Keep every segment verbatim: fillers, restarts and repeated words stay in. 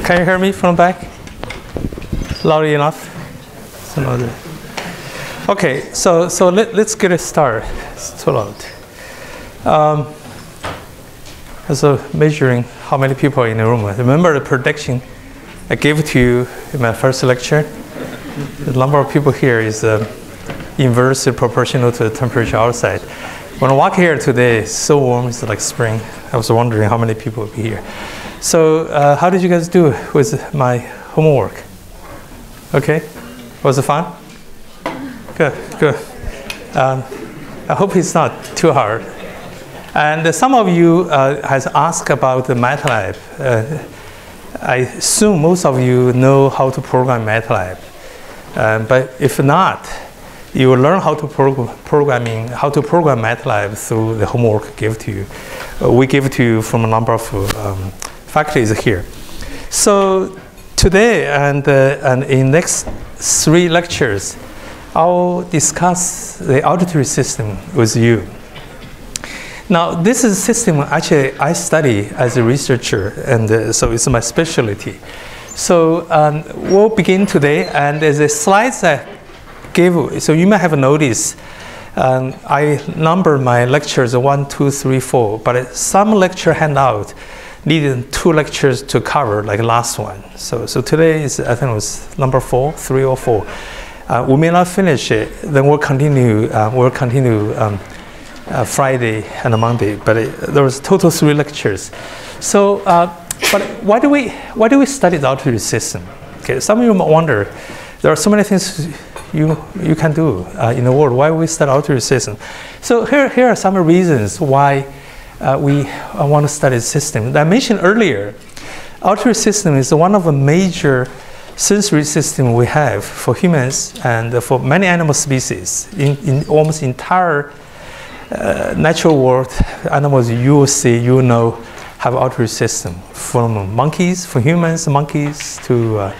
Can you hear me from the back? Loud enough? Okay, so so let, let's get it started. It's too loud. Um, so measuring how many people are in the room. Remember the prediction I gave to you in my first lecture? The number of people here is uh, inversely proportional to the temperature outside. When I walk here today, it's so warm, it's like spring. I was wondering how many people would be here. So uh, how did you guys do with my homework? Okay, was it fun? Good, good. Um, I hope it's not too hard. And uh, some of you uh, has asked about the MATLAB. Uh, I assume most of you know how to program MATLAB. Um, but if not, you will learn how to prog programming, how to program MATLAB through the homework given to you. Uh, we give it to you from a number of um, faculties here. So today and, uh, and in next three lectures, I'll discuss the auditory system with you. Now, this is a system actually I study as a researcher, and uh, so it's my specialty. So um, we'll begin today, and there's a slides I gave you. So you may have noticed um, I number my lectures one, two, three, four, but some lecture handout needed two lectures to cover, like last one. So, so today is, I think it was number four, three or four. Uh, we may not finish it, then we'll continue, uh, we'll continue um, uh, Friday and Monday, but it, there was total three lectures. So, uh, but why do we, why do we study the auditory system? Okay, some of you might wonder, there are so many things you, you can do uh, in the world, why we study auditory system? So here, here are some reasons why uh, we uh, want to study the system. That I mentioned earlier, auditory system is one of the major sensory system we have for humans and for many animal species. In, in almost entire uh, natural world, animals you will see, you know, have auditory system. From monkeys, from humans, monkeys, to uh,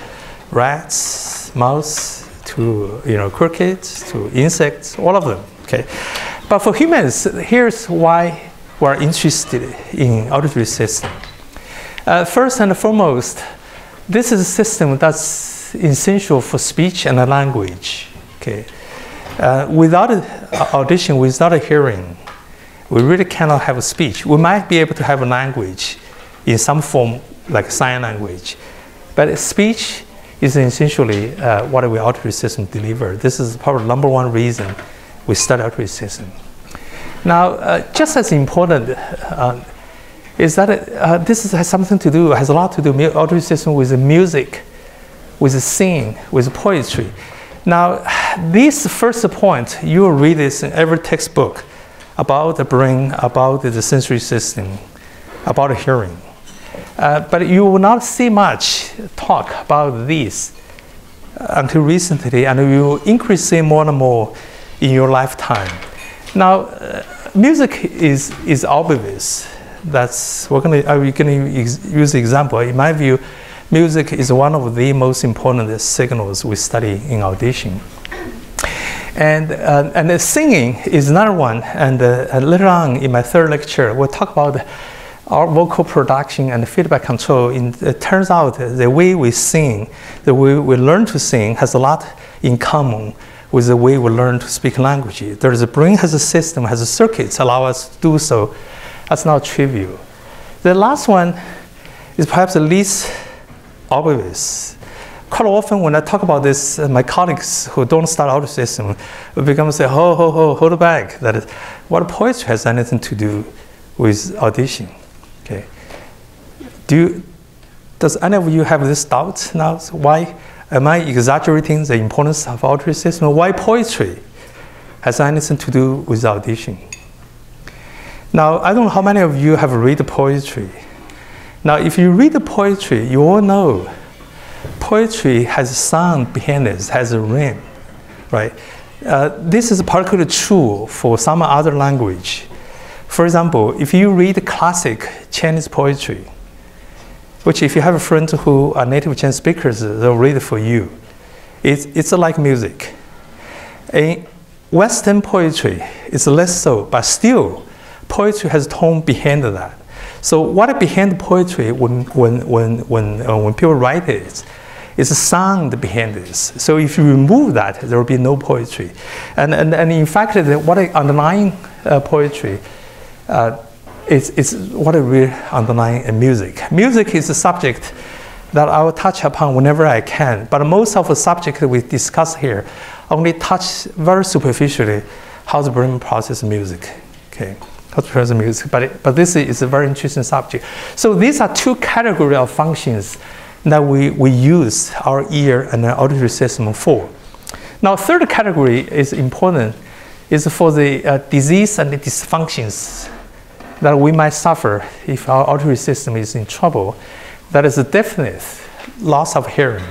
rats, mouse, to you know, crickets, to insects, all of them. Okay, but for humans, here's why we're interested in auditory system. Uh, first and foremost, this is a system that's essential for speech and language. Okay, uh, without a, audition, without a hearing, we really cannot have a speech. We might be able to have a language in some form, like sign language, but speech is essentially uh, what our auditory system delivers. This is probably the number one reason we study auditory system. Now, uh, just as important. Uh, is that uh, this has something to do, has a lot to do with auditory system with music, with singing, with poetry. Now, this first point, you will read this in every textbook about the brain, about the sensory system, about hearing. Uh, but you will not see much talk about this until recently, and you will increase it more and more in your lifetime. Now, uh, music is, is obvious. That's, we're gonna, are we gonna use the example? In my view, music is one of the most important signals we study in audition. And, uh, and the singing is another one. And, uh, and later on in my third lecture, we'll talk about our vocal production and feedback control. In, it turns out the way we sing, the way we learn to sing has a lot in common with the way we learn to speak language. There's a brain has a system, has a circuits allow us to do so. That's not trivial. The last one is perhaps the least obvious. Quite often when I talk about this, uh, my colleagues who don't start auditory system will become say, ho, ho, ho, hold back. That is, what poetry has anything to do with audition? Okay. Do you, does any of you have this doubt now? So why am I exaggerating the importance of auditory system? Why poetry has anything to do with audition? Now, I don't know how many of you have read poetry. Now, if you read the poetry, you all know poetry has a sound behind it, has a rhyme, right? Uh, this is particularly true for some other language. For example, if you read classic Chinese poetry, which if you have friends who are native Chinese speakers, they'll read it for you. It's, it's like music. In Western poetry, it's less so, but still, poetry has tone behind that. So what behind poetry when when when when uh, when people write it, is a sound behind this. So if you remove that, there will be no poetry. And and, and in fact, the, what underlying uh, poetry uh, is is what I really underlying in music. Music is a subject that I will touch upon whenever I can. But most of the subject we discuss here only touch very superficially how the brain processes music. Okay. Cultural music, but, it, but this is a very interesting subject. So these are two categories of functions that we, we use our ear and our auditory system for. Now, third category is important, is for the uh, disease and the dysfunctions that we might suffer if our auditory system is in trouble. That is a deafness, loss of hearing.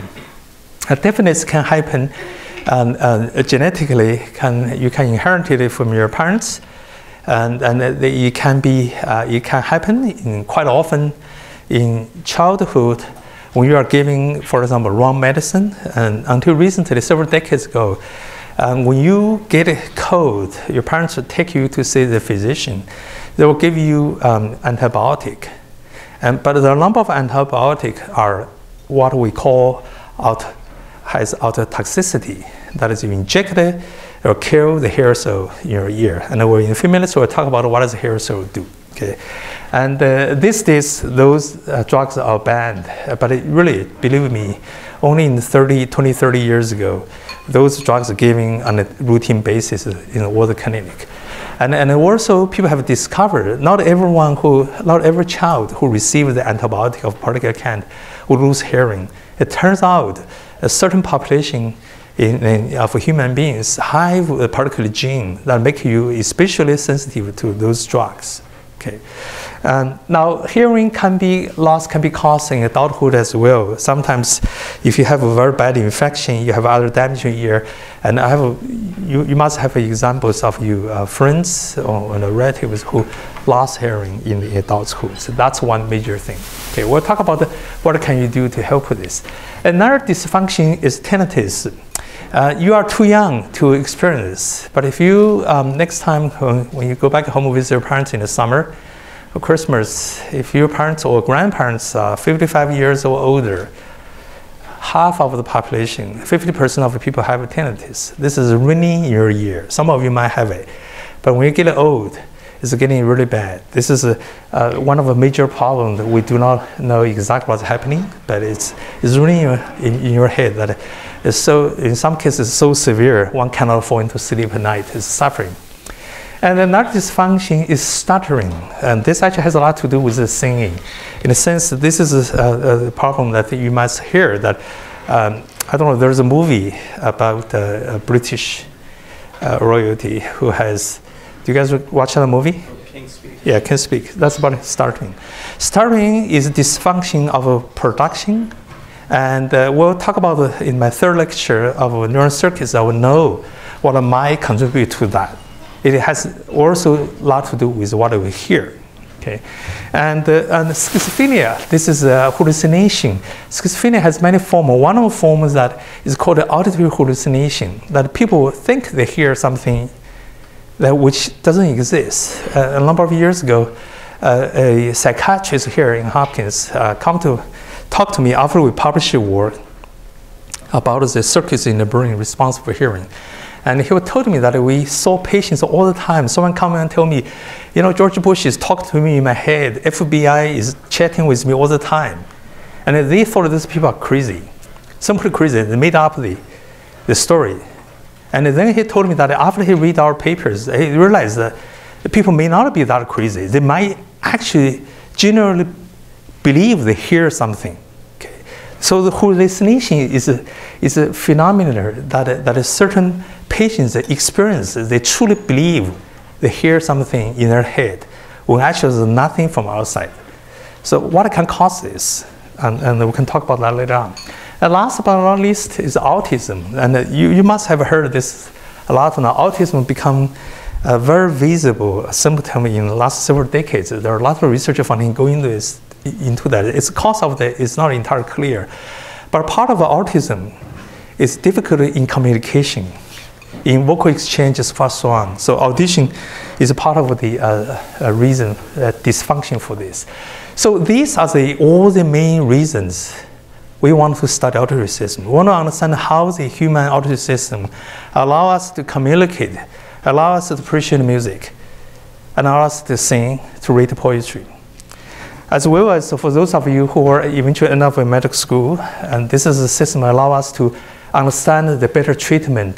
A deafness can happen um, uh, genetically, can, you can inherit it from your parents. And, and it can be, uh, it can happen in quite often in childhood when you are giving, for example, wrong medicine. And until recently, several decades ago, um, when you get a cold, your parents will take you to see the physician. They will give you um, antibiotic. And, but the number of antibiotics are what we call out, has ototoxicity. That is, you inject it, it will kill the hair cell in your ear. And in a few minutes, we'll talk about what does the hair cell do. Okay, and uh, these days, those uh, drugs are banned. Uh, but it really, believe me, only in thirty, twenty, thirty years ago, those drugs are given on a routine basis in all the clinic. And, and also, people have discovered not everyone who, not every child who receives the antibiotic of particular kind will lose hearing. It turns out a certain population In, in, of human beings have a particular gene that make you especially sensitive to those drugs. Okay. Um, now, hearing can be loss can be caused in adulthood as well. Sometimes, if you have a very bad infection, you have other damage in your ear, and I have a, you, you must have examples of you uh, friends or, or relatives who lost hearing in the adulthood. So that's one major thing. Okay, we'll talk about the, what can you do to help with this. Another dysfunction is tinnitus. Uh, you are too young to experience this, but if you, um, next time when, when you go back home with your parents in the summer or Christmas, if your parents or grandparents are fifty-five years or older, half of the population, fifty percent of the people have tinnitus. This is ringing in your ear. Some of you might have it, but when you get old, it's getting really bad. This is a, uh, one of the major problems that we do not know exactly what's happening, but it's, it's ringing in, in your head that it's so, in some cases, so severe, one cannot fall into sleep at night, it's suffering. And another dysfunction is stuttering. And this actually has a lot to do with the singing. In a sense, this is a, a problem that you must hear that, um, I don't know, there's a movie about uh, a British uh, royalty who has, do you guys watch that movie? King's Speak. Yeah, King's Speak. That's about stuttering. Stuttering is a dysfunction of a production. And uh, we'll talk about the, in my third lecture of neural circuits, I will know what might contribute to that. It has also a lot to do with what we hear. Okay, and, uh, and schizophrenia, this is a hallucination. Schizophrenia has many forms. One of the forms that is called auditory hallucination, that people think they hear something that which doesn't exist. Uh, a number of years ago, uh, a psychiatrist here in Hopkins uh, come to talk to me after we published a work about the circuits in the brain responsible for hearing. And he told me that we saw patients all the time. Someone come and tell me, you know, George Bush is talking to me in my head. F B I is chatting with me all the time. And they thought these people are crazy, simply crazy. They made up the, the story. And then he told me that after he read our papers, he realized that the people may not be that crazy. They might actually generally believe they hear something. Okay. So the hallucination is a, is a phenomenon that, that a certain patients experience. They truly believe they hear something in their head when actually there's nothing from outside. So what can cause this? And, and we can talk about that later on. And last but not least is autism. And you, you must have heard this a lot now. Autism become a very visible symptom in the last several decades. There are a lot of research funding going into this, into that. It's cause of that is not entirely clear. But part of autism is difficulty in communication. in vocal exchanges for so on. So audition is a part of the uh, uh, reason, uh, dysfunction for this. So these are the, all the main reasons we want to study auditory system. We want to understand how the human auditory system allow us to communicate, allow us to appreciate music, and allow us to sing, to read poetry. As well as for those of you who are eventually end up in medical school, and this is a system that allow us to understand the better treatment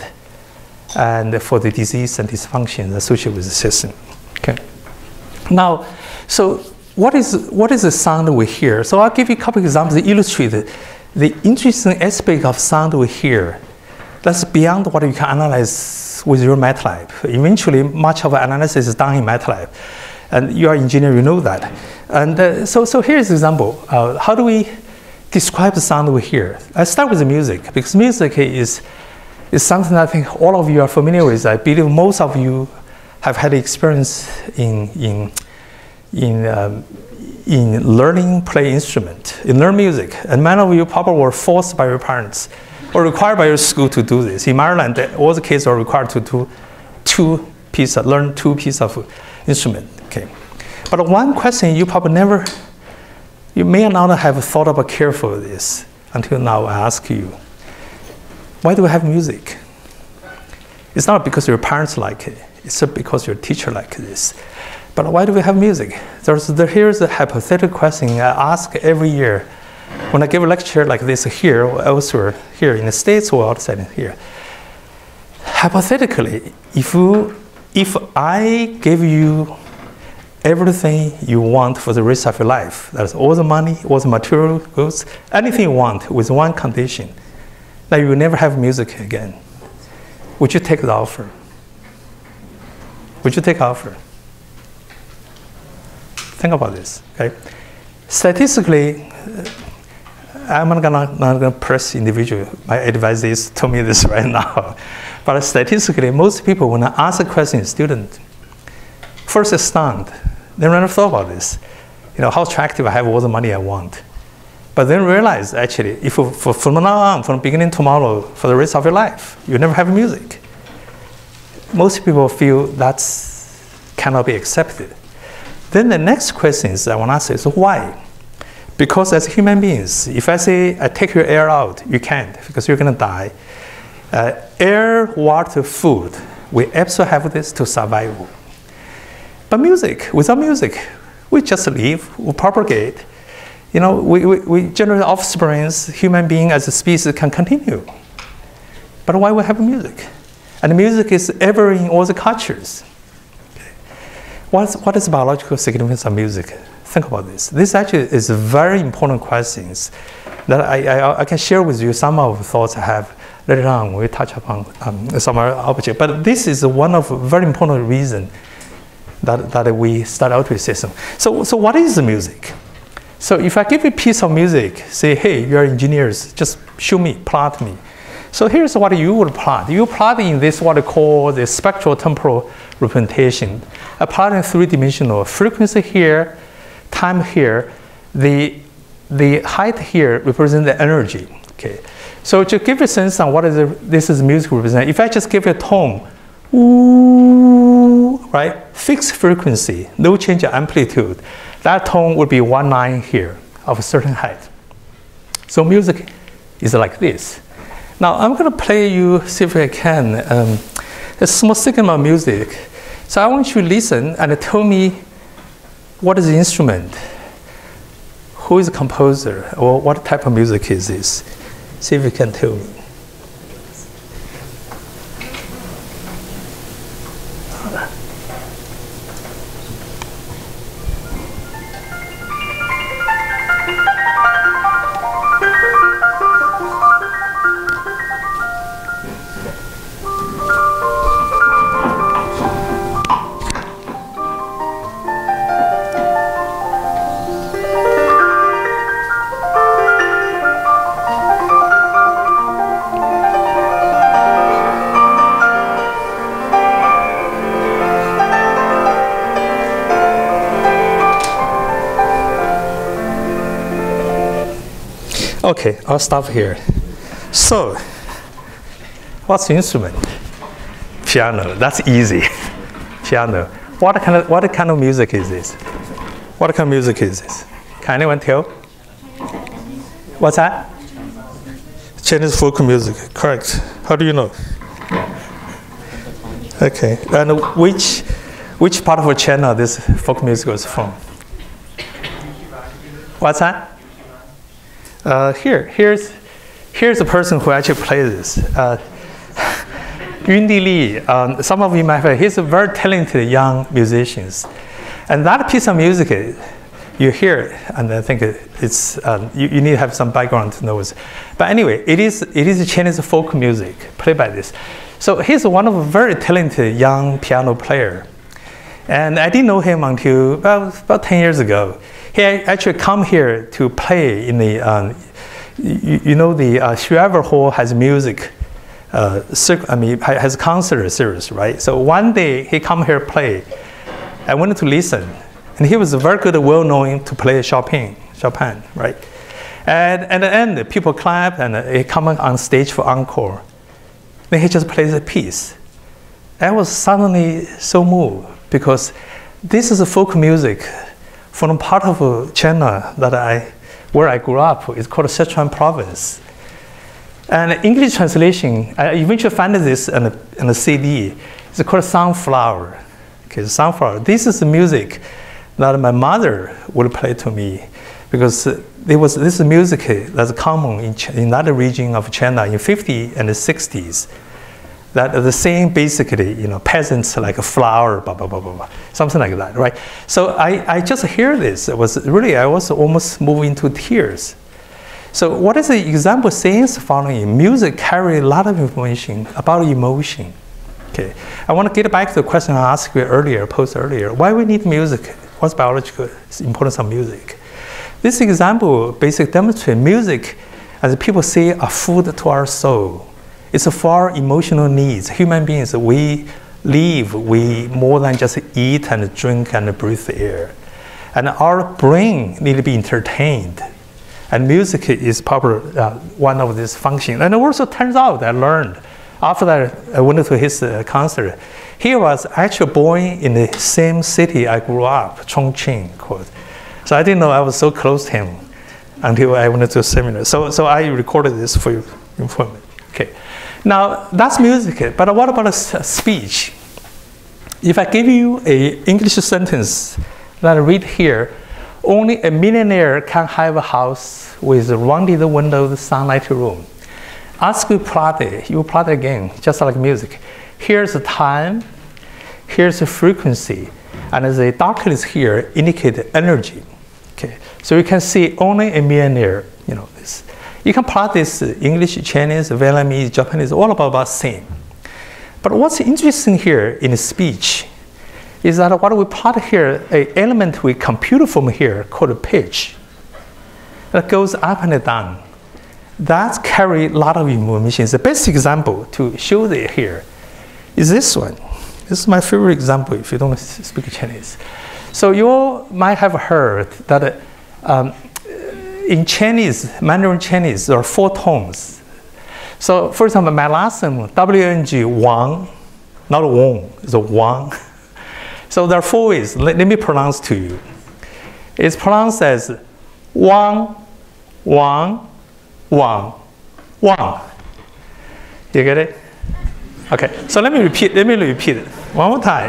and for the disease and dysfunction associated with the system. Okay. Now, so what is what is the sound we hear? So I'll give you a couple of examples to illustrate the, the interesting aspect of sound we hear. That's beyond what you can analyze with your MATLAB. Eventually, much of our analysis is done in MATLAB. And you are an engineer, you know that. And uh, so, so here's an example. Uh, how do we describe the sound we hear? I start with the music, because music is, is something I think all of you are familiar with. I believe most of you have had experience in, in, in, um, in learning play instrument, in learn music. And many of you probably were forced by your parents or required by your school to do this. In Maryland, all the kids are required to do two pieces, learn two pieces of instrument. Okay. But one question you probably never, you may not have thought about carefully this until now I ask you, why do we have music? It's not because your parents like it, it's because your teacher likes this. But why do we have music? There's, there, here's a hypothetical question I ask every year when I give a lecture like this here or elsewhere, here in the States or outside here. Hypothetically, if, you, if I give you everything you want for the rest of your life, that's all the money, all the material goods, anything you want with one condition, that you will never have music again, would you take the offer? Would you take the offer? Think about this, okay? Statistically, I'm not gonna, not gonna press individual. My advisors told me this right now. But statistically, most people, when I ask a question to student, first they're stunned. They never thought about this. You know, how attractive I have all the money I want. But then realize, actually, if for, for, from now on, from beginning tomorrow, for the rest of your life, you never have music. Most people feel that cannot be accepted. Then the next question is I want to ask is why? Because as human beings, if I say I take your air out, you can't because you're going to die. Uh, air, water, food, we absolutely have this to survive. But music, without music, we just live, we propagate. You know, we, we, we generate offsprings, human being as a species can continue. But why we have music? And music is ever in all the cultures. What's, what is the biological significance of music? Think about this. This actually is a very important questions that I, I, I can share with you some of the thoughts I have later on when we touch upon um, some other object. But this is one of very important reasons that, that we start out with system. So, so what is the music? So if I give you a piece of music, say, hey, you're engineers, just show me, plot me. So here's what you would plot. You plot in this what I call the spectral temporal representation. I plot in three-dimensional frequency here, time here, the, the height here represents the energy. Okay. So to give you a sense on what is the, this is music represent, if I just give you a tone, ooh, right, fixed frequency, no change of amplitude, that tone would be one line here of a certain height. So music is like this. Now I'm going to play you, see if I can, um, a small segment of music. So I want you to listen and tell me what is the instrument, who is the composer, or what type of music is this. See if you can tell me. Okay, I'll stop here. So, what's the instrument? Piano. That's easy. Piano. What kind of what kind of music is this? What kind of music is this? Can anyone tell? What's that? Chinese folk music. Correct. How do you know? Okay. And which which part of China this folk music was from? What's that? Uh, here, here's here's the person who actually plays this. Uh, Yundi Li. Um, some of you might have. He's a very talented young musician, and that piece of music, you hear it, and I think it's um, you, you need to have some background to know it. But anyway, it is it is Chinese folk music played by this. So he's one of a very talented young piano player, and I didn't know him until about about ten years ago. He actually come here to play in the um, you, you know the uh, Xuever Hall has music. Uh, I mean, has concert series, right? So one day he come here play. I wanted to listen, and he was very good, well known to play Chopin, Chopin, right? And at the end, people clap, and he come on stage for encore. Then he just plays a piece. I was suddenly so moved because this is a folk music from a part of China that I, where I grew up. It's called Sichuan Province. And English translation, I eventually found this on a, on a C D. It's called Sunflower. Okay, Sunflower. This is the music that my mother would play to me because there was this music that's common in, in that region of China in the fifties and the sixties. That the same basically, you know, peasants like a flower, blah, blah, blah, blah, blah, something like that, right? So I, I just hear this. It was really, I was almost moving to tears. So what is the example saying following? Music carries a lot of information about emotion. Okay, I want to get back to the question I asked you earlier, posed earlier. Why we need music? What's biological importance of music? This example basically demonstrates music, as people say, a food to our soul. It's for our emotional needs. Human beings, we live, we more than just eat and drink and breathe the air. And our brain need to be entertained. And music is probably uh, one of these functions. And it also turns out, I learned, after that I went to his uh, concert, he was actually born in the same city I grew up, Chongqing. Quote. So I didn't know I was so close to him until I went to a seminar. So, so I recorded this for you, information. Okay. Now, that's music, but what about a speech? If I give you an English sentence that I read here, only a millionaire can have a house with rounded windows, sunlight room. Ask you plot it, you plot it again, just like music. Here's the time, here's the frequency, and the darkness here indicate energy. Okay, so you can see only a millionaire, you know this. You can plot this English, Chinese, Vietnamese, Japanese, all about the same. But what's interesting here in speech is that what we plot here, an element we compute from here called pitch, that goes up and down. That carry a lot of information. The best example to show it here is this one. This is my favorite example if you don't speak Chinese. So you might have heard that um, in Chinese, Mandarin Chinese, there are four tones. So for example, my last name, W N G, Wang, not Wong, it's a Wang. So there are four ways. Let, let me pronounce to you. It's pronounced as Wang, Wang, Wang, Wang. You get it? Okay, so let me repeat, let me repeat it. One more time.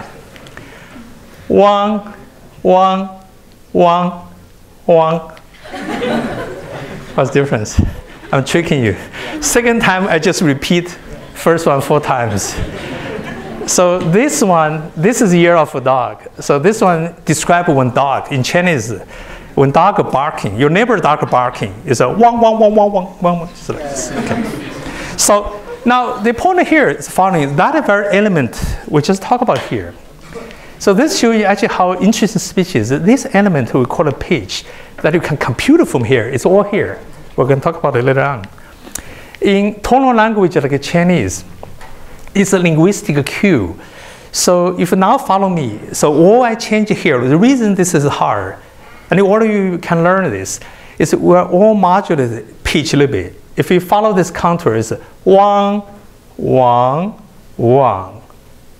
Wang, Wang, Wang, Wang. What's the difference? I'm tricking you. Second time, I just repeat first one four times. So this one, this is the year of a dog. So this one describes when dog, in Chinese, when dog barking, your neighbor dog barking is a wang, wang, wang, wang, wang, wang. So, like this. Okay. So now the point here is following, that very element we just talked about here. So this shows you actually how interesting speech is. This element we call a pitch that you can compute from here, it's all here. We're going to talk about it later on. In tonal language like Chinese, it's a linguistic cue. So if you now follow me, so all I change here, the reason this is hard, and all of you can learn this, is we're all modulated pitch a little bit. If you follow this contour, it's wang, wang, wang,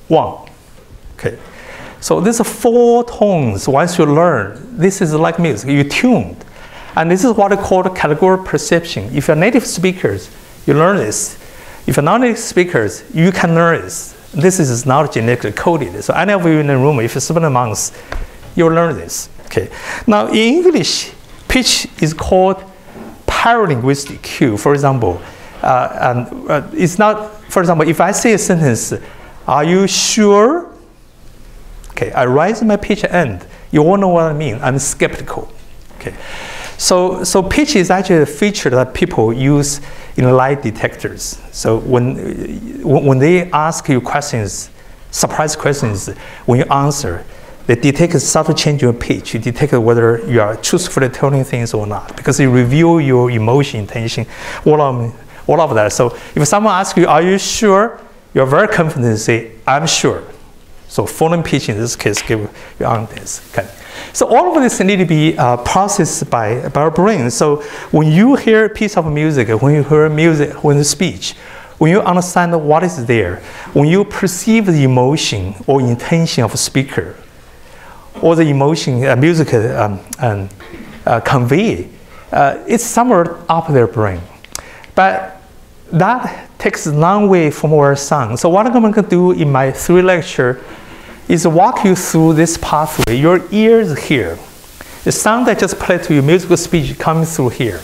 one. Okay. So these are four tones. Once you learn, this is like music. You tuned. And this is what I call categorical perception. If you're native speakers, you learn this. If you're non-native speakers, you can learn this. This is not genetically coded. So any of you in the room, if you spend months, you'll learn this. Okay. Now in English, pitch is called paralinguistic cue. For example, uh, and uh, it's not, for example, if I say a sentence, are you sure? Okay, I raise my pitch end. You won't know what I mean. I'm skeptical. Okay. So, so pitch is actually a feature that people use in lie detectors. So when, when they ask you questions, surprise questions, when you answer, they detect a subtle change in your pitch. You detect whether you are truthfully telling things or not, because they review your emotion, intention, all of, all of that. So if someone asks you, are you sure? You're very confident to say, I'm sure. So foreign pitch in this case give you answers. Okay. So all of this need to be uh, processed by, by our brain. So when you hear a piece of music, when you hear music, when you speech, when you understand what is there, when you perceive the emotion or intention of a speaker, or the emotion uh, music um, um, uh, convey, uh, it's somewhere up their brain. But that takes a long way from our song. So what I'm going to do in my three lecture is walk you through this pathway. Your ears here. The sound I just played to you, musical speech coming through here.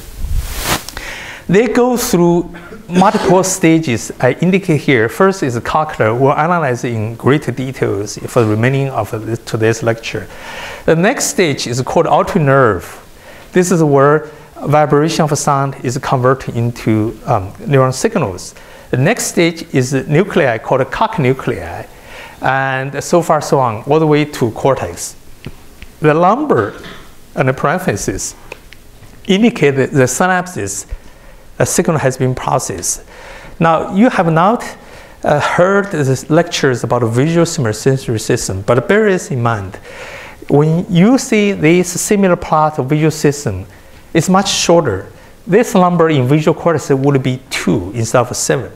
They go through multiple stages I indicate here. First is cochlear. We'll analyze in greater details for the remaining of today's lecture. The next stage is called auditory nerve. This is where vibration of sound is converted into um, neuron signals. The next stage is the nuclei called coccynuclei, and so far so on, all the way to cortex. The lumbar and the parentheses indicate that the synapses, a signal has been processed. Now, you have not uh, heard the lectures about the visual sensory system, but bear this in mind. When you see this similar plot of visual system, it's much shorter. This number in visual cortex would be two instead of seven.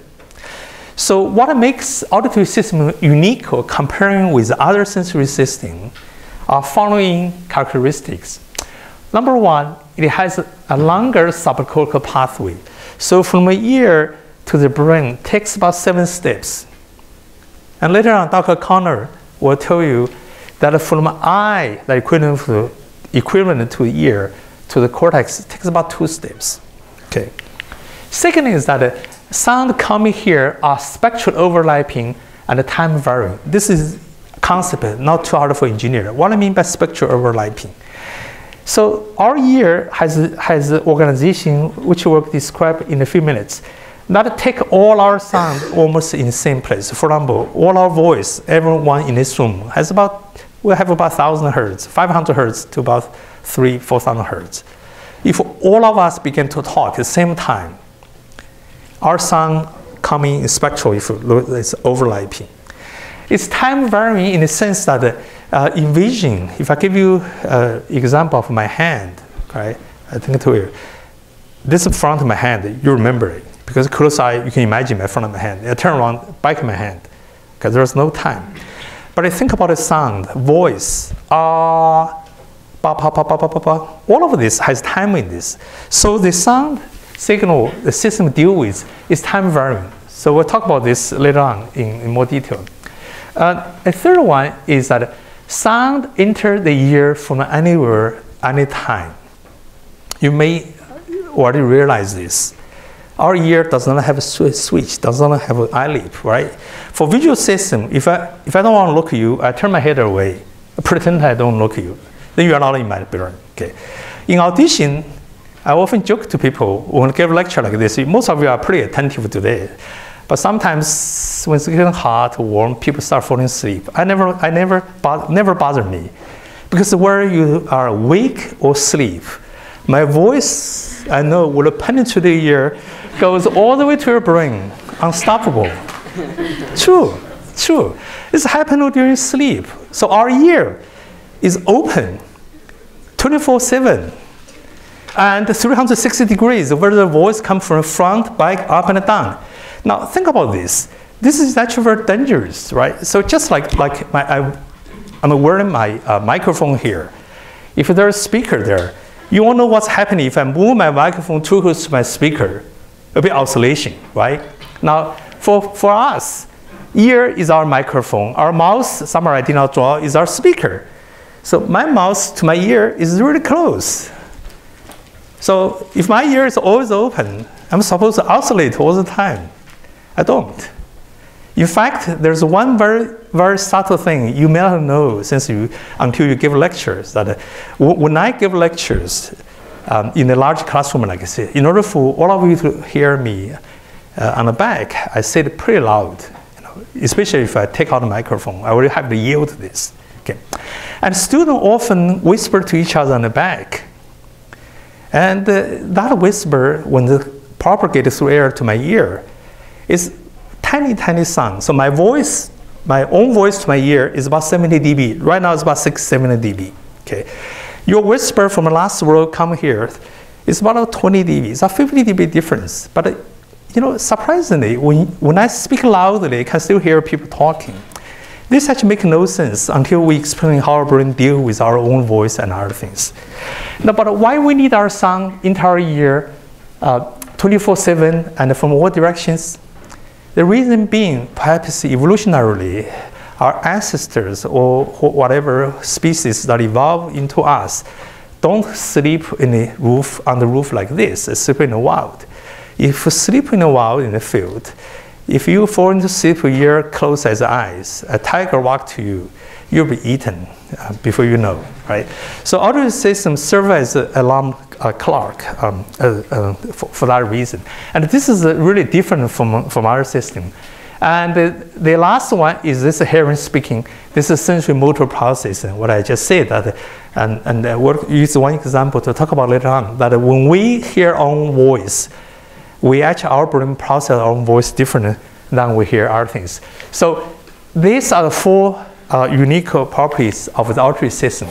So what makes auditory system unique or comparing with other sensory systems are following characteristics. Number one, it has a longer subcortical pathway. So from the ear to the brain takes about seven steps. And later on, Doctor Connor will tell you that from eye, the equivalent to, equivalent to the ear, to the cortex, it takes about two steps. Okay. Second is that uh, sound coming here are spectral overlapping and time varying. This is a concept not too hard for engineer. What I mean by spectral overlapping. So our ear has, has an organization which we'll describe in a few minutes. That take all our sound almost in the same place. For example, all our voice, everyone in this room has about, we have about one thousand hertz, five hundred hertz to about three, four thousand hertz. If all of us begin to talk at the same time, our sound coming in spectral, if it's overlapping. It's time varying in the sense that uh, in vision, if I give you an uh, example of my hand, right? I think to you, this is front of my hand, you remember it. Because close eye, you can imagine my front of my hand. I turn around, back of my hand, because there's no time. But I think about the sound, voice, ah, ba, ba, ba, ba, ba, ba, ba. All of this has time in this. So the sound signal the system deal with is time varying. So we'll talk about this later on in, in more detail. Uh, a third one is that sound enter the ear from anywhere, anytime. You may already realize this. Our ear does not have a switch, does not have an eyelid, right? For visual system, if I, if I don't want to look at you, I turn my head away, I pretend I don't look at you, then you are not in my brain, okay? In audition, I often joke to people when I give a lecture like this, most of you are pretty attentive today. But sometimes when it's getting hot or warm, people start falling asleep. I never, I never, never bother me. Because where you are awake or asleep, my voice, I know, will penetrate the ear, goes all the way to your brain, unstoppable. True, true. It's happening during sleep. So our ear is open twenty-four seven. And three hundred sixty degrees, where the voice comes from front, back, up, and down. Now, think about this. this is actually very dangerous, right? So just like, like my, I, I'm wearing my uh, microphone here. If there's a speaker there, you won't know what's happening if I move my microphone too close to my speaker. It'll be oscillation, right? Now, for, for us, ear is our microphone. Our mouth, somewhere I did not draw, is our speaker. So my mouth to my ear is really close. So if my ear is always open, I'm supposed to oscillate all the time. I don't. In fact, there's one very, very subtle thing you may not know since you, until you give lectures. That uh, when I give lectures um, in a large classroom like this, in order for all of you to hear me uh, on the back, I say it pretty loud. You know, especially if I take out the microphone, I will have to yield to this. Okay. And students often whisper to each other on the back. And uh, that whisper, when it propagates through air to my ear, is tiny, tiny sound. So my voice, my own voice to my ear is about seventy D B. Right now it's about six, seventy D B. Okay. Your whisper from the last row come here is about twenty D B. It's a fifty D B difference. But uh, you know, surprisingly, when, when I speak loudly, I can still hear people talking. This actually makes no sense until we explain how our brain deals with our own voice and other things. Now, but why we need our sound entire year, twenty-four seven, and from all directions? The reason being, perhaps evolutionarily, our ancestors or whatever species that evolved into us don't sleep in a roof, on the roof like this, they sleep in the wild. If you sleep in the wild in the field, if you fall into sleep with your closed as eyes, a tiger walk to you, you'll be eaten uh, before you know, right? So all these systems serve as an alarm uh, clock um, uh, uh, for, for that reason. And this is uh, really different from, from our system. And the, the last one is this hearing speaking. This is sensory motor processing, what I just said. That, and and uh, we'll use one example to talk about later on, that when we hear our own voice, we actually, our brain process our own voice different than we hear other things. So these are the four uh, unique properties of the auditory system.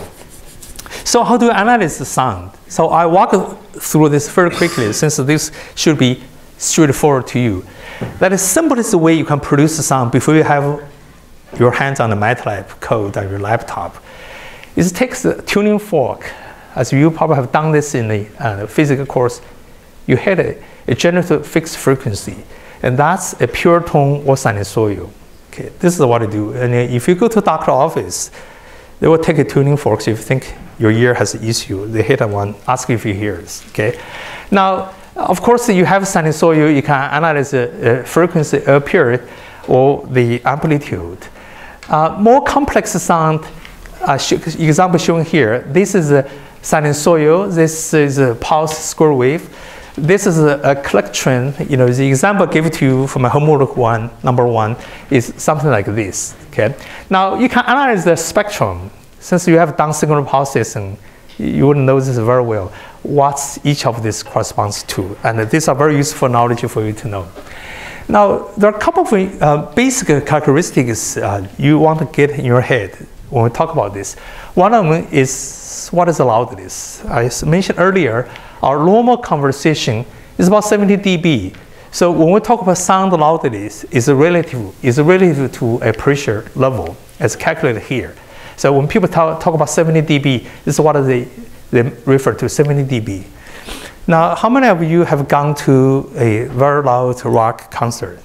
So how do you analyze the sound? So I walk through this very quickly, since this should be straightforward to you. That is the simplest way you can produce the sound before you have your hands on the MATLAB code on your laptop. Is it takes the tuning fork, as you probably have done this in the uh, physics course. You hit it, it generates a fixed frequency, and that's a pure tone or sinusoidal. Okay, this is what I do. And if you go to a doctor's office, they will take a tuning fork. So if you think your ear has an issue, they hit one, ask if you hear this. Okay, now of course you have sinusoidal. You can analyze the uh, frequency, uh, period, or the amplitude. Uh, more complex sound, uh, sh example shown here. This is a sinusoidal. This is a pulse square wave. This is a, a click trend. You know, the example given to you for my homework one, number one, is something like this. Okay. Now you can analyze the spectrum. Since you have done signal processing, you would know this very well. What each of this corresponds to, and these are very useful knowledge for you to know. Now there are a couple of uh, basic characteristics uh, you want to get in your head when we talk about this. One of them is what is loudness. I mentioned earlier, our normal conversation is about seventy D B. So when we talk about sound loudness, it's relative, it's relative to a pressure level as calculated here. So when people talk, talk about seventy D B, this is what they, they refer to, seventy D B. Now, how many of you have gone to a very loud rock concert?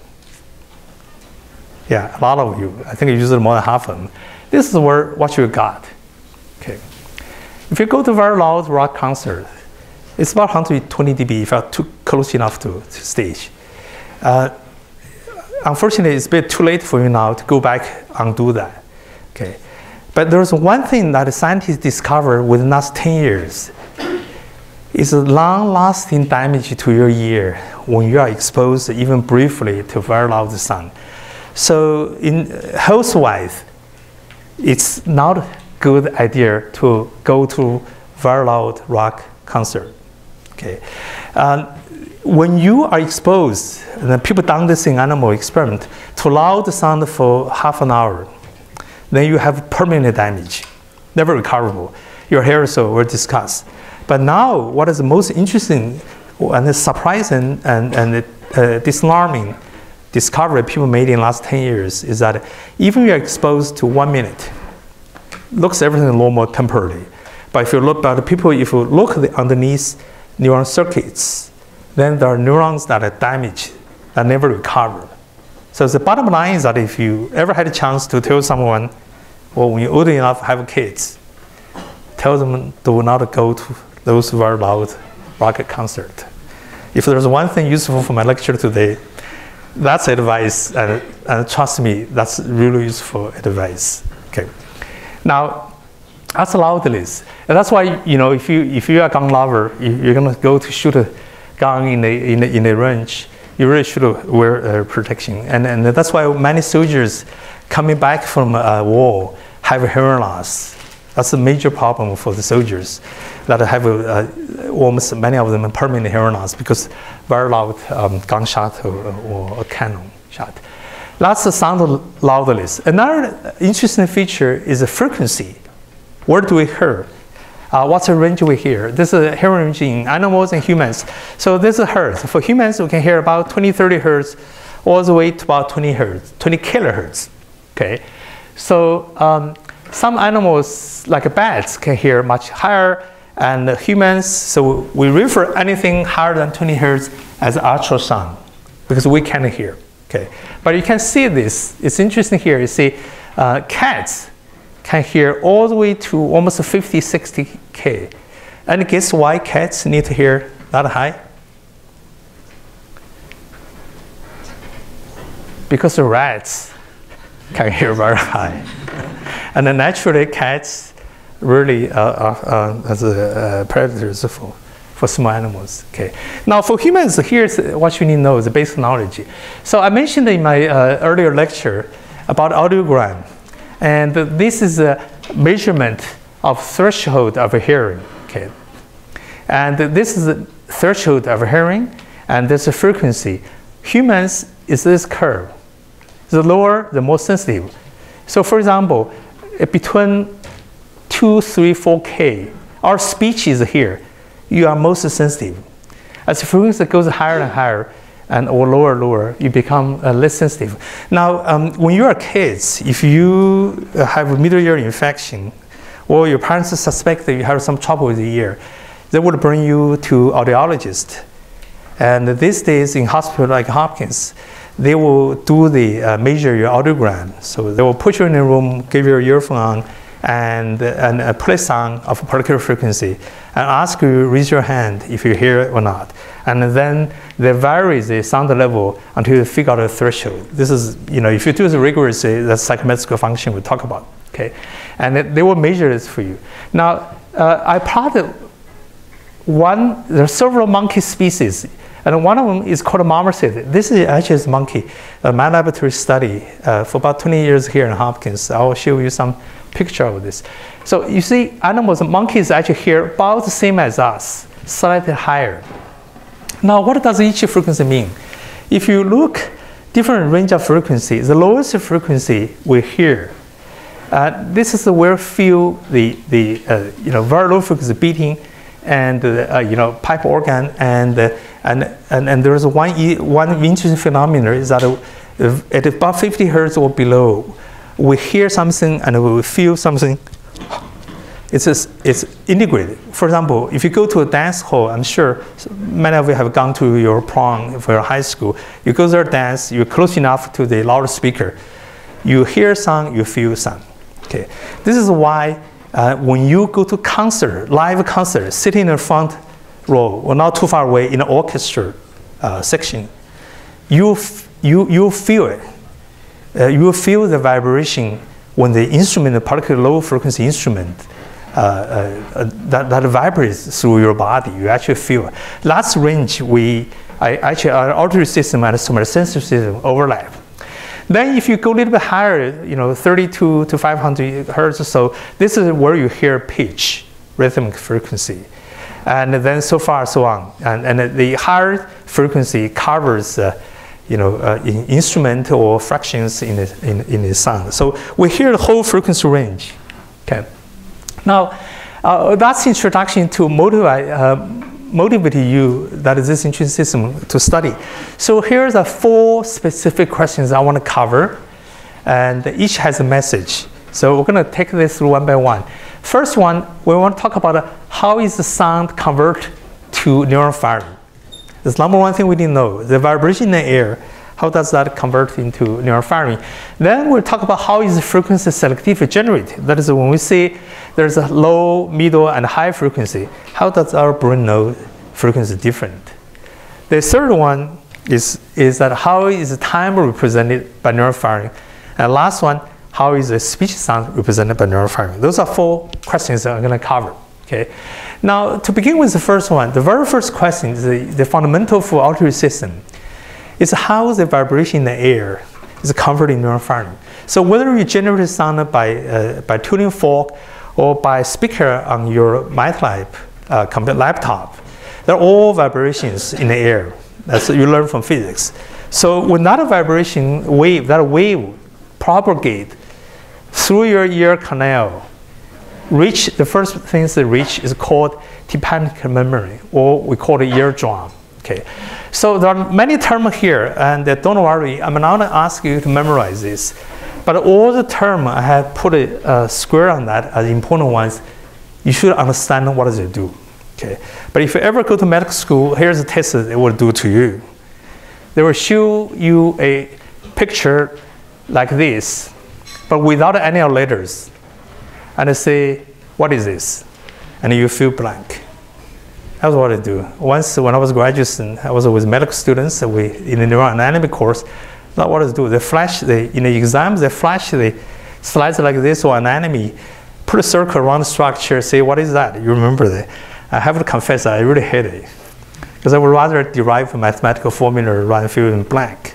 Yeah, a lot of you. I think usually more than half of them. This is where what you got. Okay. If you go to a very loud rock concert, it's about one hundred twenty D B if you're too close enough to, to stage. Uh, unfortunately, it's a bit too late for you now to go back and do that. Okay. But there's one thing that the scientists discovered within the last ten years. It's a long-lasting damage to your ear when you are exposed even briefly to very loud sound. So in health-wise, it's not a good idea to go to very loud rock concert. Okay. Um, when you are exposed, and people done this in animal experiment, to loud sound for half an hour, then you have permanent damage, never recoverable. Your hair so we'll discuss. But now, what is most interesting and surprising and, and uh, disarming discovery people made in the last ten years is that even if you're exposed to one minute, looks everything normal temporarily. But if you look at the people, if you look at the underneath neuron circuits, then there are neurons that are damaged, that never recover. So the bottom line is that if you ever had a chance to tell someone, well, when you're old enough to have kids, tell them do not go to those very loud rock concert. If there's one thing useful for my lecture today, that's advice, and, and trust me, that's really useful advice. Okay. Now, that's Laudlis. And that's why, you know, if you if you are a gun lover, you're gonna go to shoot a gun in a in a, in a range, you really should wear uh, protection. And and that's why many soldiers coming back from a war have hearing loss. That's a major problem for the soldiers that have uh, almost many of them permanent hearing loss because very loud um, gunshot or, or a cannon shot. That's the sound loudness. Another interesting feature is the frequency. Where do we hear? Uh, what's the range we hear? This is a hearing range in animals and humans. So this is hertz. For humans, we can hear about twenty, thirty hertz, all the way to about twenty hertz, twenty kilohertz. Okay, so um, some animals, like bats, can hear much higher, and humans, so we refer anything higher than twenty hertz as ultrasound, because we can't hear. Okay, but you can see this. It's interesting here. You see, uh, cats can hear all the way to almost fifty, sixty K. And guess why cats need to hear that high? Because the rats can hear very high. And then naturally, cats really uh, are uh, as a, uh, predators for, for small animals. Okay. Now, for humans, here's what you need to know, the basic knowledge. So I mentioned in my uh, earlier lecture about audiogram. And this is a measurement of threshold of hearing. Okay. And this is the threshold of hearing, and this is a frequency. Humans is this curve. The lower, the more sensitive. So for example, between two, three, four K, our speech is here. You are most sensitive. As the frequency goes higher and higher, and or lower, lower, you become uh, less sensitive. Now, um, when you are kids, if you have a middle ear infection, or your parents suspect that you have some trouble with the ear, they would bring you to audiologist. And these days in hospital like Hopkins, they will do the uh, measure your audiogram. So they will put you in a room, give you your earphone on, and, and uh, play song of a particular frequency, and ask you raise your hand if you hear it or not. And then they vary the sound level until you figure out a threshold. This is, you know, if you do the rigorously, that's psychometric function we talk about, okay? And it, they will measure this for you. Now, uh, I plotted one, there are several monkey species, and one of them is called marmoset. This is actually a monkey, a my laboratory study uh, for about twenty years here in Hopkins. I will show you some picture of this. So you see, animals, monkeys actually hear about the same as us, slightly higher. Now, what does each frequency mean? If you look different range of frequency, the lowest frequency we hear, uh, this is where feel the, the uh, you know, very low frequency beating and uh, you know, pipe organ, and, uh, and, and, and there's one, one interesting phenomenon is that uh, at about fifty hertz or below, we hear something and we feel something. It's, just, it's integrated. For example, if you go to a dance hall, I'm sure many of you have gone to your prom for your high school. You go there dance, you're close enough to the loudspeaker. You hear sound, you feel sound. Okay. This is why uh, when you go to concert, live concert, sitting in the front row, or not too far away in the orchestra uh, section, you, you, you feel it. Uh, you will feel the vibration when the instrument, a particular low frequency instrument, uh, uh, that, that vibrates through your body. You actually feel it. That's range we, I, actually our auditory system and somatosensory system overlap. Then if you go a little bit higher, you know, thirty-two to five hundred hertz or so, this is where you hear pitch, rhythmic frequency. And then so far, so on. And, and the higher frequency covers uh, you know, uh, in instrument or fractions in the, in, in the sound. So we hear the whole frequency range. Okay. Now, uh, that's introduction to motor, uh, motivated you, that is this interesting system, to study. So here's a four specific questions I want to cover, and each has a message. So we're going to take this through one by one. First one, we want to talk about how is the sound convert to neuron firing. That's number one thing we need to know. The vibration in the air, how does that convert into neuron firing? Then we'll talk about how is the frequency selectivity generated. That is when we say there's a low, middle, and high frequency, how does our brain know frequency is different? The third one is, is that how is the time represented by neuron firing? And last one, how is the speech sound represented by neuron firing? Those are four questions that I'm going to cover. Okay. Now, to begin with the first one, the very first question is the, the fundamental for auditory system is how the vibration in the air is converting neuron firing. So whether you generate sound by, uh, by tuning fork or by speaker on your MATLAB uh, computer laptop, they're all vibrations in the air. That's what you learn from physics. So when that vibration wave, that wave propagate through your ear canal, reach, the first things that reach is called tympanic memory, or we call it eardrum. Okay. So there are many terms here, and uh, don't worry, I'm not going to ask you to memorize this. But all the terms, I have put a uh, square on that as important ones. You should understand what does it do. Okay. But if you ever go to medical school, here's a test that it will do to you. They will show you a picture like this, but without any letters. And they say, what is this? And you feel blank. That's what I do. Once, when I was graduating, I was with medical students we, in the neural anatomy course. That's what I do. They flash, they, in the exams, they flash the slides like this or anatomy, put a circle around the structure, say, what is that? You remember that. I have to confess, I really hate it. Because I would rather derive a mathematical formula rather than fill in blank.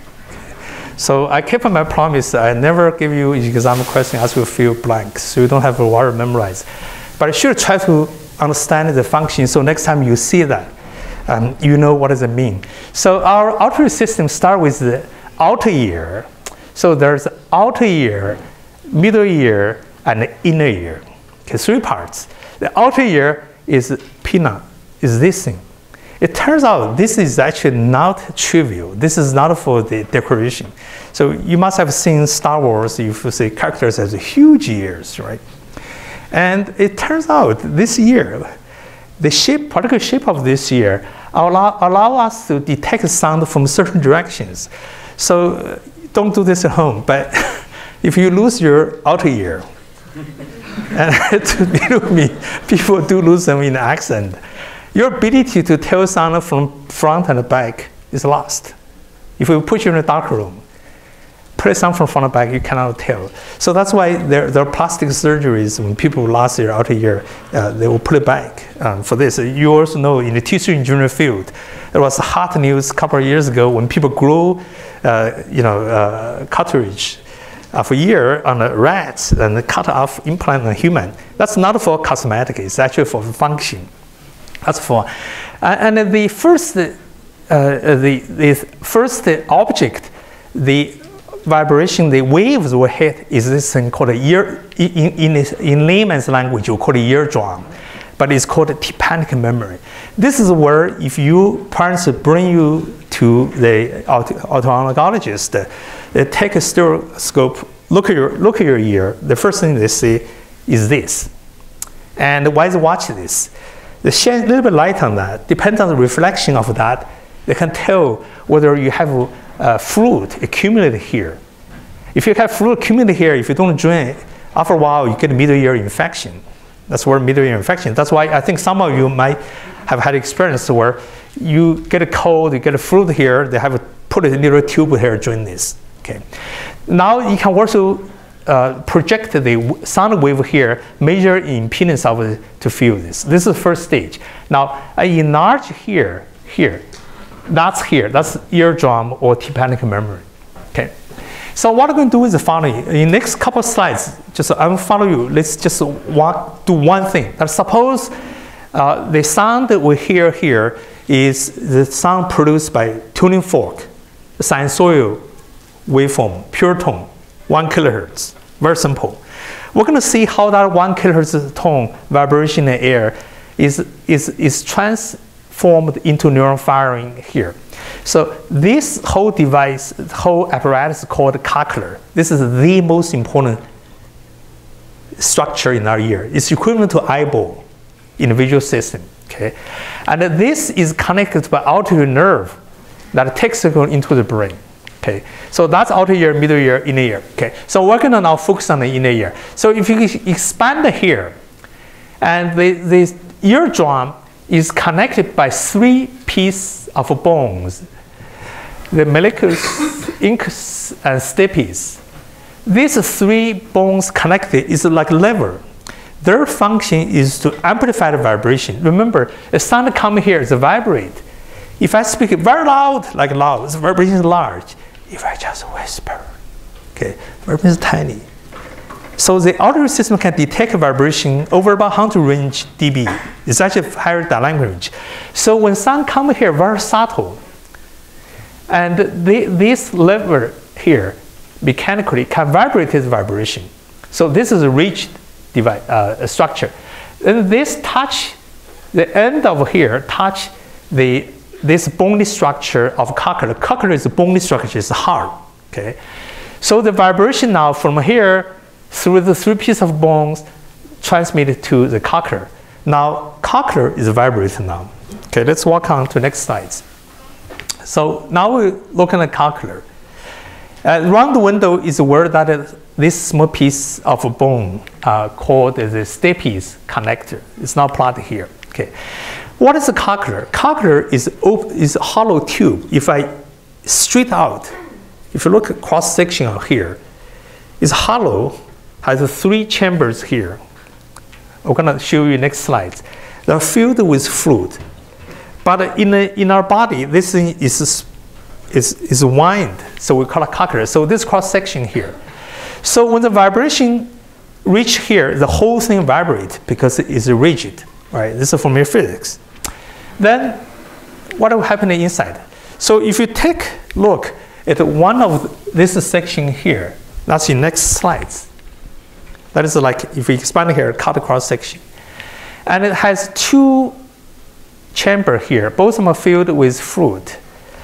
So I kept my promise. I never give you exam question as you fill blank, so you don't have to worry memorize. But I should try to understand the function, so next time you see that, um, you know what does it mean. So our auditory system starts with the outer ear. So there's outer ear, middle ear, and inner ear. Okay, three parts. The outer ear is peanut, is this thing. It turns out this is actually not trivial. This is not for the decoration. So you must have seen Star Wars, if you see characters has huge ears, right? And it turns out this ear, the shape, particular shape of this ear, allow, allow us to detect sound from certain directions. So uh, don't do this at home, but if you lose your outer ear, and to believe me, people do lose them in accent, your ability to tell sound from front and back is lost. If we put you in a dark room, play sound from front and back, you cannot tell. So that's why there, there are plastic surgeries when people lost their outer ear, uh, they will put it back um, for this. You also know in the tissue engineering field, there was hot news a couple of years ago when people grew uh, you know, uh, cartilage of a ear on a rats and cut off implant on a human. That's not for cosmetic, it's actually for function. That's for, uh, and the first, uh, the, the first object, the vibration, the waves will hit is this thing called a ear, in, in, in layman's language, you call it eardrum, but it's called tympanic memory. This is where if you, parents bring you to the otolaryngologist, they take a stethoscope, look at your, look at your ear, the first thing they see is this. And why they watch this? They shine a little bit light on that. Depends on the reflection of that, they can tell whether you have uh, fluid accumulated here. If you have fluid accumulated here, if you don't drain it, after a while you get a middle ear infection. That's where middle ear infection. That's why I think some of you might have had experience where you get a cold, you get a fluid here, they have a, put a little tube here, drain this. Okay. Now you can also Uh, project the sound wave here, measure impedance of it to feel this. This is the first stage. Now, I enlarge here, here. That's here. That's eardrum or tympanic memory. Okay. So what I'm going to do is the following. In the next couple of slides, just I will follow you. Let's just walk, do one thing. That suppose uh, the sound that we hear here is the sound produced by tuning fork, sinusoidal waveform, pure tone. One kilohertz, very simple. We're going to see how that one kilohertz tone vibration in the air is, is, is trans, formed into neuron firing here. So this whole device, whole apparatus is called cochlear. This is the most important structure in our ear. It's equivalent to eyeball in the visual system. Okay, and this is connected by outer nerve that takes signal into the brain. Okay, so that's outer ear, middle ear, inner ear. Okay, so we're gonna now focus on the inner ear. So if you expand here, and the, the eardrum is connected by three pieces of bones, the malleus, incus, and stapes. These three bones connected is like lever. Their function is to amplify the vibration. Remember, the sound come here is vibrate. If I speak very loud, like loud, the vibration is large. If I just whisper, okay, vibration is tiny. So the auditory system can detect vibration over about one hundred range dB. It's actually higher dynamic range. So when sound come here, very subtle, and the, this lever here mechanically can vibrate this vibration. So this is a rich device, uh, structure. And this touch, the end of here touch the this bony structure of cochlear. Cochlear is a bony structure, it's hard. Okay, so the vibration now from here through the three pieces of bones transmitted to the cochlear. Now cochlear is vibrating now. Okay, let's walk on to the next slides. So now we're looking at cochlear. Uh, round window is where that is, this small piece of bone uh, called the stapes connector. It's not plotted here. Okay, what is a cochlear? Cochlear is op is a hollow tube. If I straight out, if you look at cross section out here, it's hollow, has three chambers here. I'm gonna show you next slides. They're filled with fluid, but in a, in our body, this thing is is is wind, so we call it cochlear. So this cross section here. So when the vibration reach here, the whole thing vibrates because it is rigid. Right, this is from your physics. Then, what will happen inside? So if you take a look at one of this section here, that's in next slides. That is like, if we expand here, cut across section. And it has two chambers here, both of them are filled with fluid.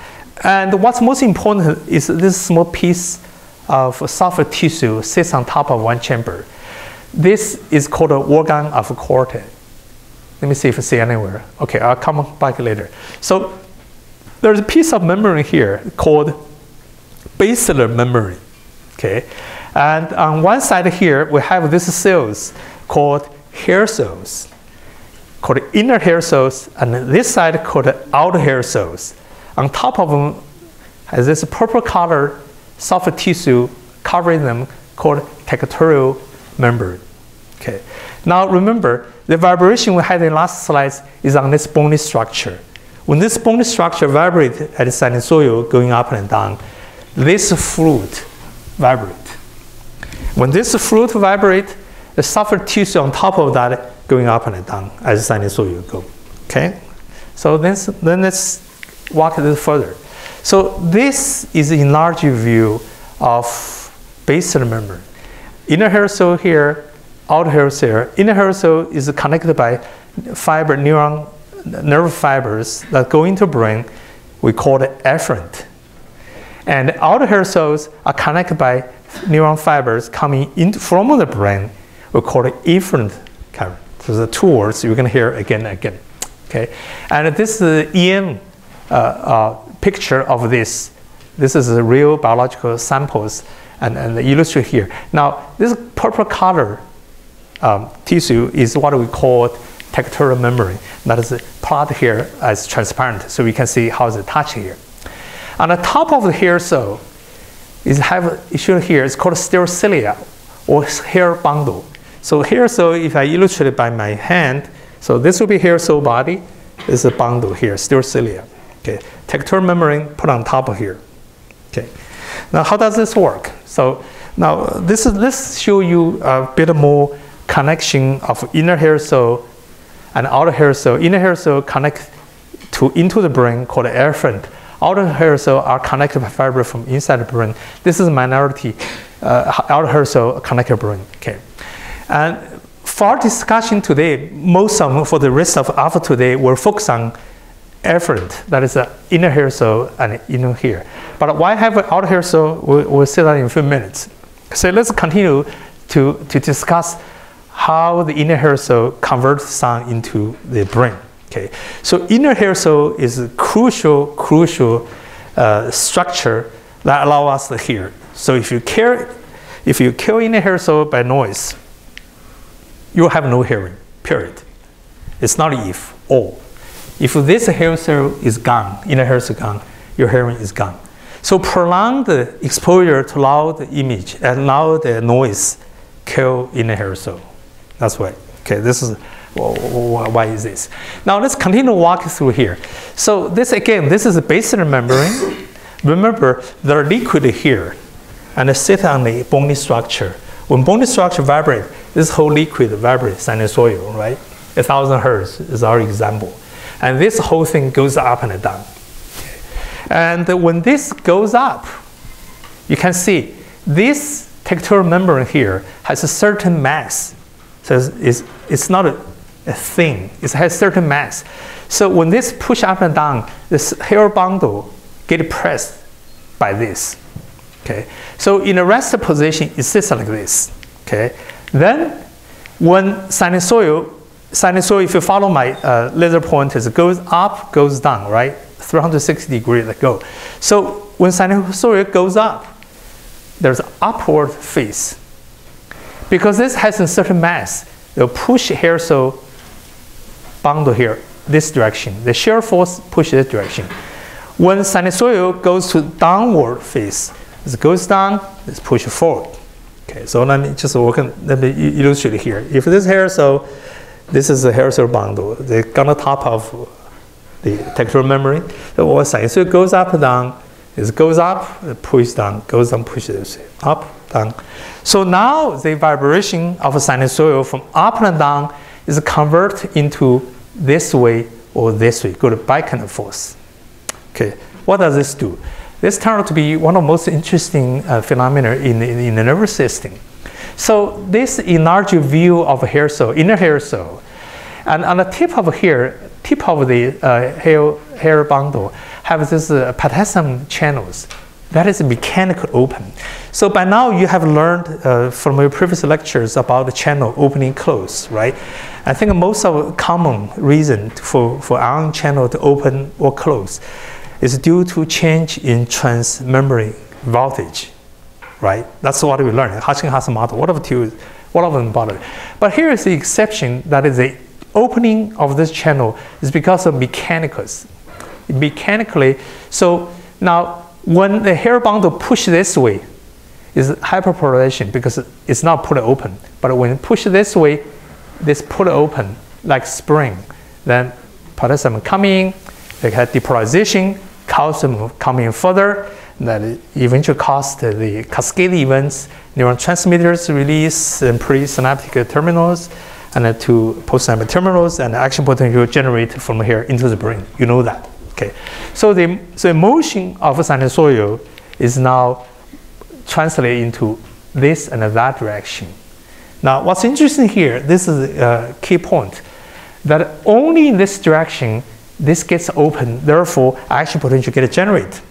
And what's most important is this small piece of soft tissue sits on top of one chamber. This is called an organ of cortex. Let me see if I see anywhere. Okay, I'll come back later. So there's a piece of membrane here called basilar membrane. Okay, and on one side here we have these cells called hair cells, called inner hair cells, and this side called outer hair cells. On top of them has this purple color soft tissue covering them called tectorial membrane. Okay. Now remember, the vibration we had in last slides is on this bony structure. When this bony structure vibrates at the sinusoid going up and down, this fluid vibrates. When this fluid vibrates, the soft tissue on top of that going up and down as the sinusoid go. Okay? So then, then let's walk a little further. So this is a enlarged view of basal membrane. Inner hair cell here, outer hair cell. Inner hair cell is connected by fiber neuron nerve fibers that go into brain. We call it efferent. And outer hair cells are connected by neuron fibers coming in from the brain. We call it efferent current. So the two words you're going to hear again and again. Okay, and this is the E M uh, uh, picture of this. This is the real biological samples and, and illustrate here. Now this purple color um, tissue is what we call tectorial membrane. That is plotted here as transparent, so we can see how it's attached here. On the top of the hair cell is have shown here. It's called stereocilia or hair bundle. So hair cell, if I illustrate it by my hand, so this will be hair cell body. This is a bundle here, stereocilia. Okay, tectorial membrane put on top of here. Okay, now how does this work? So now this is this show you a bit more connection of inner hair cell and outer hair cell. Inner hair cell connect to into the brain called efferent. Outer hair cell are connected by fiber from inside the brain. This is minority uh, outer hair cell connected brain. Okay, and for our discussion today, most of them, for the rest of after today, will focus on efferent, that is an inner hair cell and inner here. But why have an outer hair cell? We'll, we'll see that in a few minutes. So let's continue to, to discuss how the inner hair cell converts sound into the brain. Okay, so inner hair cell is a crucial, crucial uh, structure that allow us to hear. So if you care, if you kill inner hair cell by noise, you have no hearing. Period. It's not if or. If this hair cell is gone, inner hair cell gone, your hearing is gone. So prolonged exposure to loud image and loud noise kill inner hair cell. That's why. Okay, this is why is this. Now let's continue to walk through here. So this again, this is a basal membrane. Remember, there are liquid here, and they sit on the bony structure. When bony structure vibrates, this whole liquid vibrates sinusoidal, right? A thousand hertz is our example. And this whole thing goes up and down. And when this goes up, you can see this tectorial membrane here has a certain mass. So it's, it's not a, a thing, it has certain mass. So when this push up and down, this hair bundle get pressed by this. Okay, so in a rest position, it sits like this. Okay, then when sinusoid, sinusoid, if you follow my uh, laser pointers, it goes up, goes down, right? three hundred sixty degrees that go. So when sinusoid goes up, there's an upward phase. Because this has a certain mass, they'll push hair cell bundle here, this direction. The shear force pushes this direction. When sinusoid goes to downward phase, it goes down, it's pushed forward. Okay, so let me just work on, let me illustrate here. If this hair cell, this is a hair cell bundle, they on the top of the tectorial membrane. So when sinusoid goes up and down, it goes up, it pushes down, goes down, pushes up, down. So now the vibration of a sinusoid from up and down is converted into this way or this way, go to bicandal force. Okay, what does this do? This turned out to be one of the most interesting uh, phenomena in, in, in the nervous system. So this enlarged view of a hair cell, inner hair cell, and on the tip of here, tip of the uh, hair, hair bundle have this uh, potassium channels. That is mechanical open. So by now you have learned uh, from your previous lectures about the channel opening close, right? I think most of the common reason for, for ion channel to open or close is due to change in transmembrane voltage, right? That's what we learned. Hodgkin-Huss model, what of two, what of them bothered. But here is the exception, that is the opening of this channel is because of mechanicals. Mechanically, so now when the hair bundle push this way, is hyperpolarization because it's not put open. But when it push this way, this put open like spring. Then potassium coming, they have depolarization, calcium coming further, that eventually cause the cascade events, neurotransmitters release and presynaptic terminals, and then to postsynaptic terminals, and action potential generate from here into the brain. You know that. Okay. So the, so the motion of a sinusoid is now translated into this and that direction. Now, what's interesting here, this is a key point, that only in this direction, this gets open, therefore, action potential gets generated.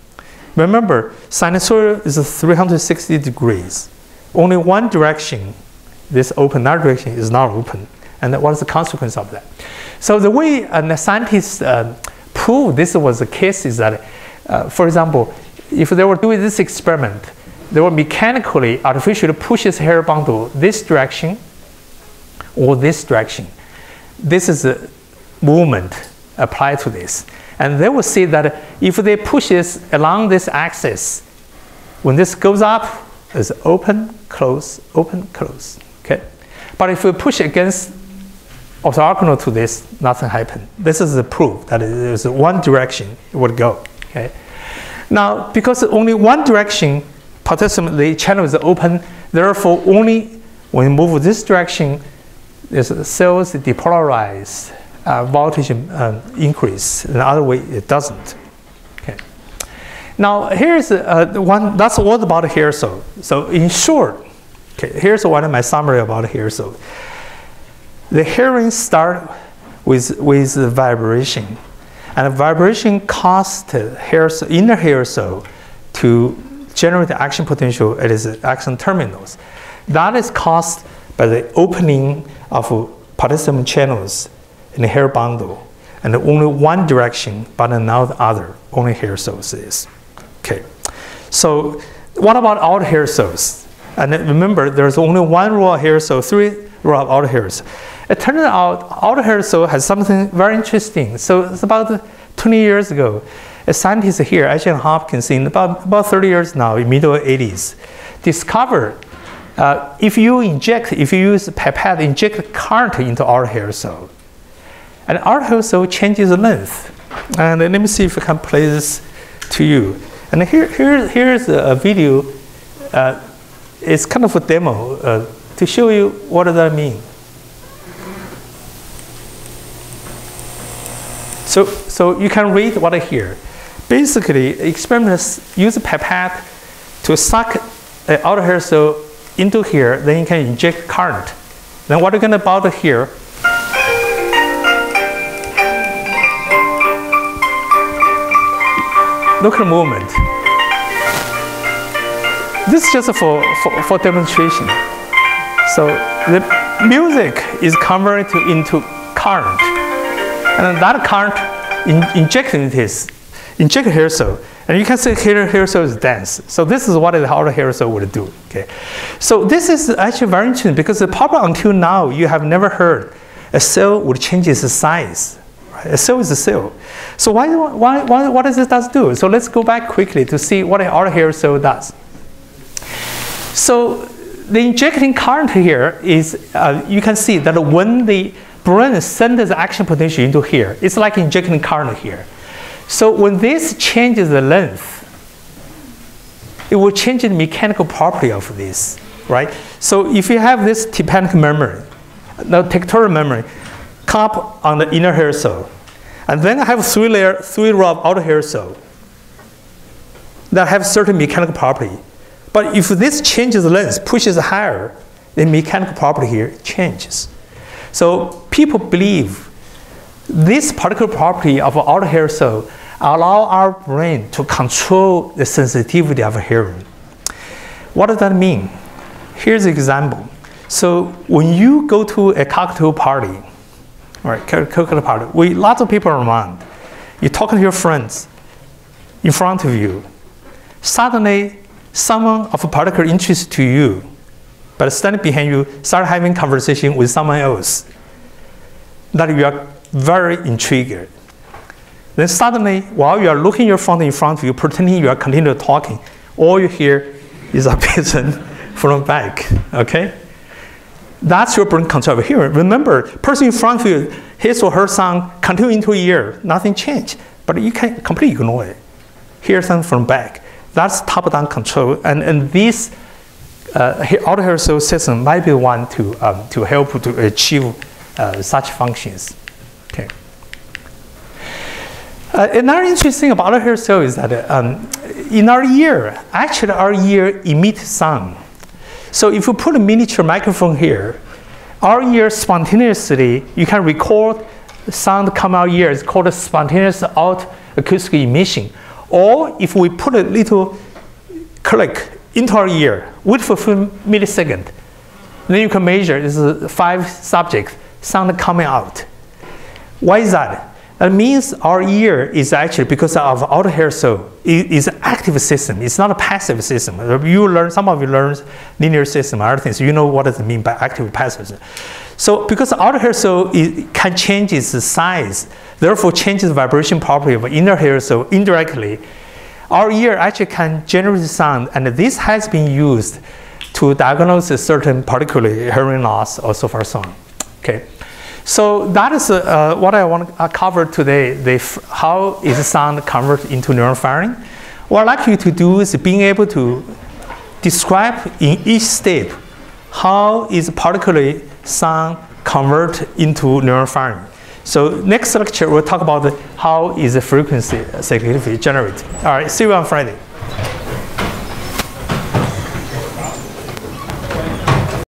Remember, sinusoid is three hundred sixty degrees. Only one direction, this open, that direction is not open. And what is the consequence of that? So the way uh, the scientists uh, prove this was the case is that, uh, for example, if they were doing this experiment, they were mechanically, artificially push this hair bundle this direction or this direction. This is a movement applied to this. And they will see that if they push this along this axis, when this goes up, it's open, close, open, close. Okay? But if we push against orthogonal to this, nothing happened. This is the proof that it is one direction it would go. Okay? Now, because only one direction, potassium, the channel is open, therefore only when you move this direction, the cells depolarize, uh, voltage um, increase. In the other way, it doesn't. Okay. Now, here's uh, one, that's all about hair cell. So in short, okay, here's one of my summary about hair cell. The hearing start with, with the vibration. And vibration caused hair, inner hair cell to generate the action potential at its action terminals. That is caused by the opening of potassium channels in the hair bundle, and only one direction, but not the other, only hair cells is. Okay, so what about outer hair cells? And remember, there's only one row of hair cell, three row of outer hairs. It turns out outer hair cell has something very interesting. So it's about twenty years ago, a scientist here, Ashton Hopkins, in about, about thirty years now, in middle eighties, discovered uh, if you inject, if you use pipette, inject current into outer hair cell, and outer hair cell changes length. And let me see if I can play this to you. And here, here here's a video. Uh, it's kind of a demo uh, to show you what does that mean. So, so you can read what I hear. Basically, experiments use a pipette to suck the outer hair cell into here, then you can inject current. Then what you're going to bother here, look at the movement. This is just for, for, for demonstration. So the music is converted into current. And then that current in, injected into this, injected hair cell. And you can see hair, hair cells dance. So this is what the outer hair cell would do. Okay. So this is actually very interesting because probably until now you have never heard a cell would change its size. Right? A cell is a cell. So why, why, why, what does it does do? So let's go back quickly to see what the outer hair cell does. So the injecting current here is, uh, you can see that when the brain sends the action potential into here, it's like injecting current here. So when this changes the length, it will change the mechanical property of this, right? So if you have this tympanic memory, the tectorial memory, come up on the inner hair cell, and then I have three layer, three row of outer hair cell that have certain mechanical property. But if this changes the length, pushes higher, the mechanical property here changes. So people believe this particular property of outer hair cell allow our brain to control the sensitivity of hearing. What does that mean? Here's an example. So when you go to a cocktail party, all right, cocktail party, with lots of people around, you're talking to your friends in front of you. Suddenly, someone of a particular interest to you, but standing behind you, start having conversation with someone else that you are very intrigued. Then suddenly, while you are looking at your phone in front of you, pretending you are continuing talking, all you hear is a person from back, okay? That's your brain control of hearing. Remember, person in front of you, his or her sound continue into your ear, nothing changed, but you can completely ignore it. Hear something from back. That's top-down control, and, and this uh, outer hair cell system might be one to, um, to help to achieve uh, such functions. Okay. Uh, another interesting thing about outer hair cell is that um, in our ear, actually our ear emits sound. So if you put a miniature microphone here, our ear spontaneously, you can record sound come out ear. It's called a spontaneous out acoustic emission. Or if we put a little click into our ear, wait for a few milliseconds, then you can measure this is five subjects, sound coming out. Why is that? That means our ear is actually, because of outer hair cell, it is an active system. It's not a passive system. You learn, some of you learn linear system, other things. You know what does it mean by active passive. So because outer hair cell it can change its size, therefore changes the vibration property of inner hair cell indirectly, our ear actually can generate sound, and this has been used to diagnose a certain particularly hearing loss or so far so on. Okay. So that is uh, what I want to cover today, the f how is sound converted into neural firing. What I'd like you to do is being able to describe in each step how is particularly sound converted into neural firing. So next lecture we'll talk about the, how is the frequency significantly generated. All right, see you on Friday.